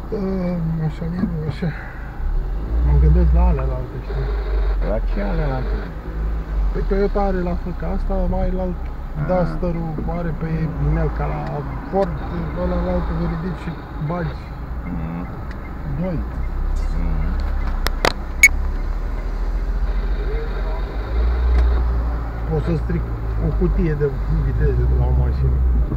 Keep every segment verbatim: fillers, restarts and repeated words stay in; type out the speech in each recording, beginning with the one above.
Așa, așa. Mă gândesc la alea la alte, știi? La ce alea la alte? Păi Toyota are la fel ca asta, mai la Duster-ul are pe inel ca la Ford, ăla la altă veridic și bagi Mm. doi. Mm. Poți să stric o cutie de viteze de la o mașină.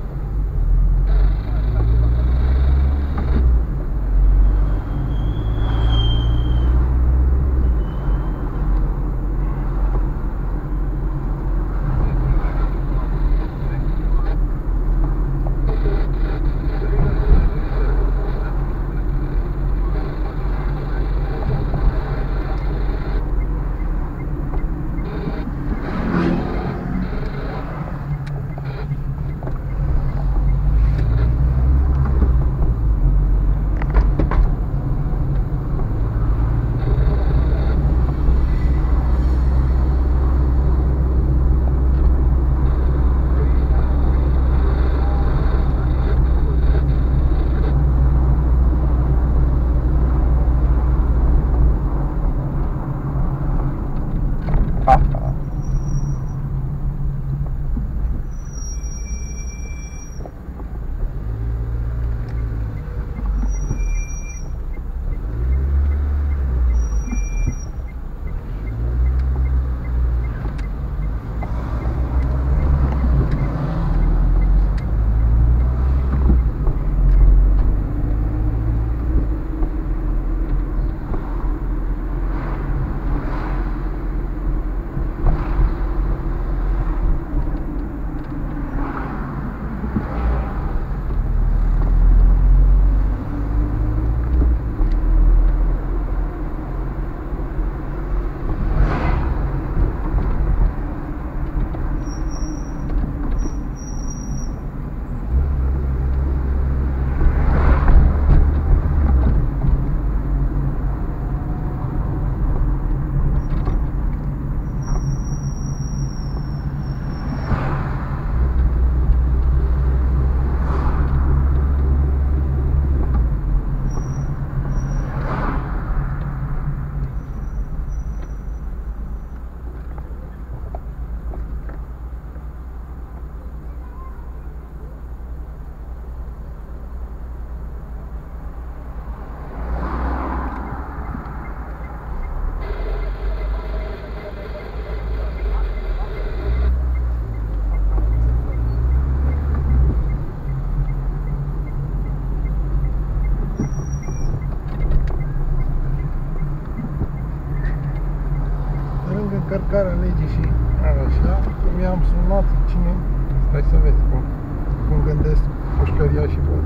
Încărcarea legii și așa, mi-am sunat cine, stai să vezi cum, cum gândesc pușcăria și pe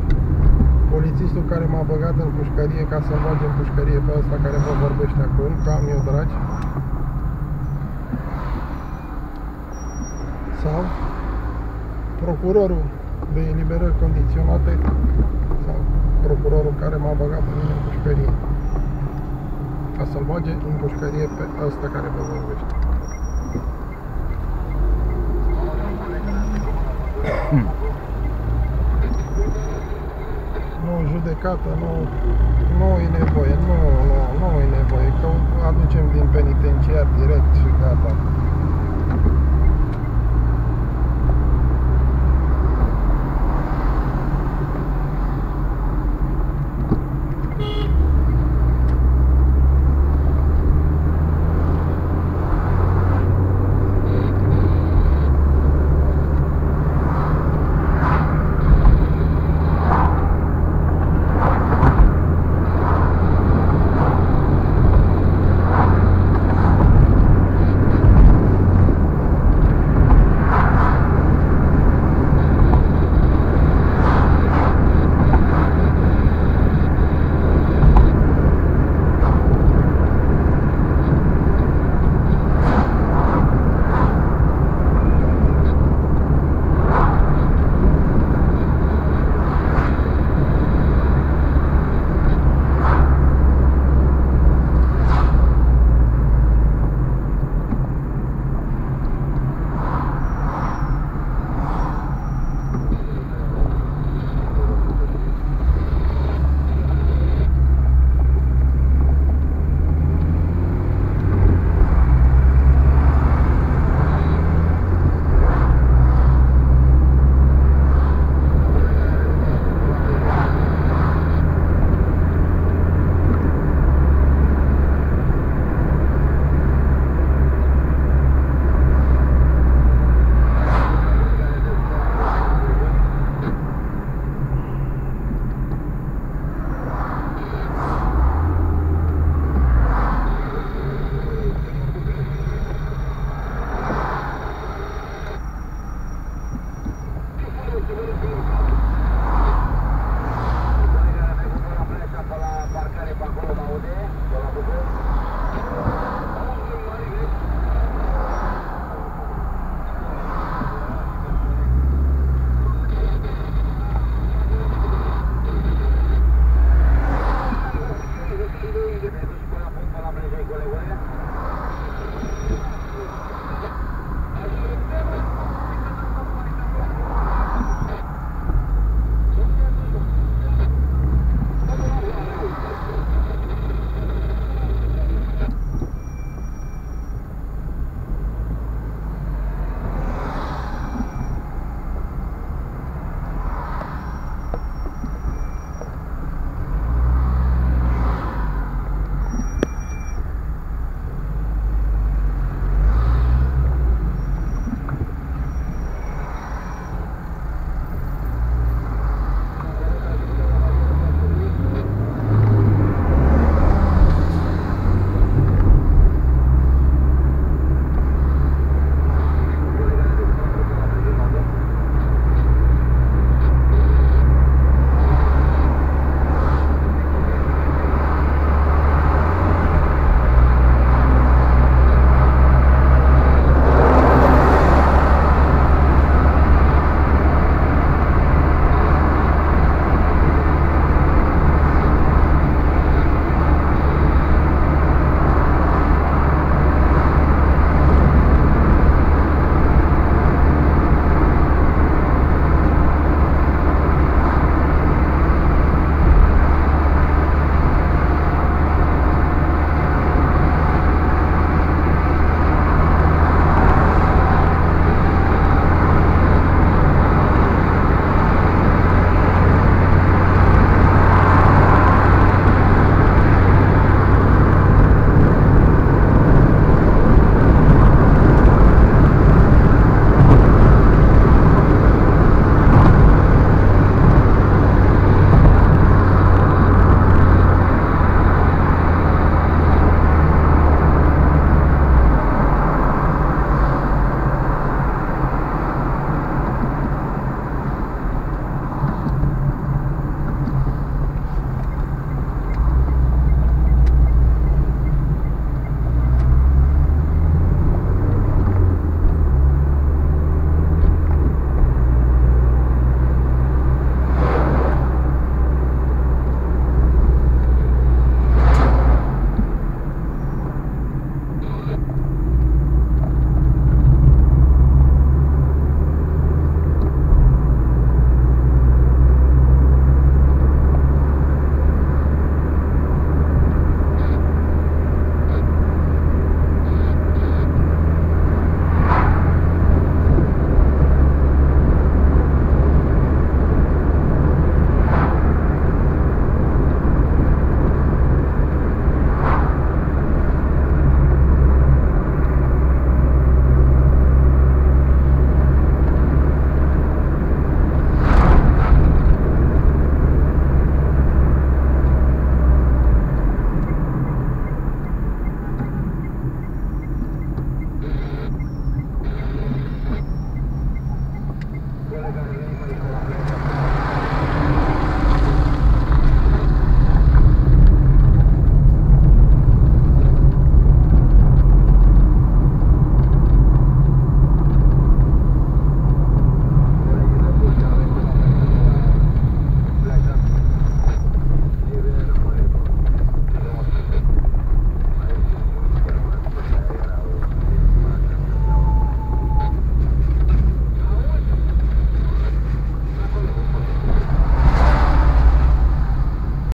polițistul care m-a băgat în pușcărie ca să-l bage în pușcărie pe ăsta care vă vorbește acum, că am eu dragi, sau procurorul de eliberări condiționate sau procurorul care m-a băgat pe mine în pușcărie ca să-l bage în pușcărie pe ăsta care vă vorbește. Nu, judecată, nu, nu e nevoie, nu, nu, nu e nevoie, că o aducem din penitenciar direct și gata.